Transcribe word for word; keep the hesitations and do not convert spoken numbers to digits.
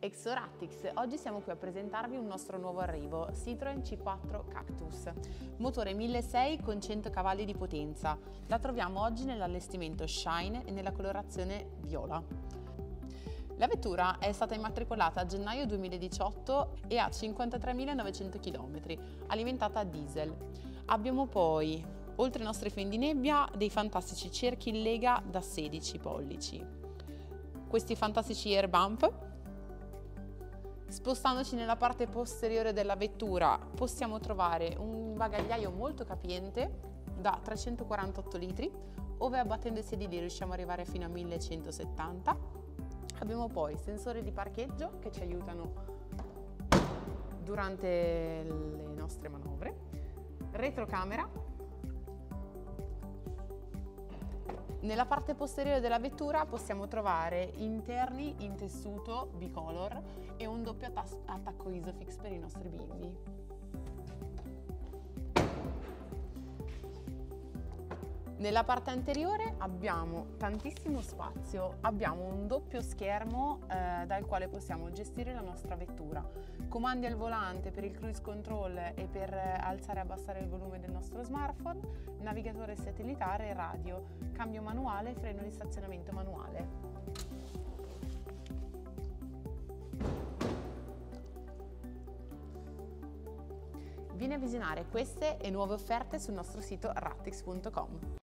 Exorattix, oggi siamo qui a presentarvi un nostro nuovo arrivo, Citroen C quattro Cactus, motore milleseicento con cento cavalli di potenza. La troviamo oggi nell'allestimento Shine e nella colorazione viola. La vettura è stata immatricolata a gennaio duemiladiciotto e ha cinquantatremilanovecento chilometri, alimentata a diesel. Abbiamo poi, oltre ai nostri fendinebbia, dei fantastici cerchi in lega da sedici pollici. Questi fantastici air bump. Spostandoci nella parte posteriore della vettura possiamo trovare un bagagliaio molto capiente da trecentoquarantotto litri, ove abbattendo i sedili riusciamo ad arrivare fino a millecentosettanta. Abbiamo poi sensori di parcheggio che ci aiutano durante le nostre manovre, retrocamera. Nella parte posteriore della vettura possiamo trovare interni in tessuto bicolor e un doppio attacco Isofix per i nostri bimbi. Nella parte anteriore abbiamo tantissimo spazio, abbiamo un doppio schermo eh, dal quale possiamo gestire la nostra vettura, comandi al volante per il cruise control e per alzare e abbassare il volume del nostro smartphone, navigatore satellitare e radio, cambio manuale, freno di stazionamento manuale. Vieni a visionare queste e nuove offerte sul nostro sito rattix punto com.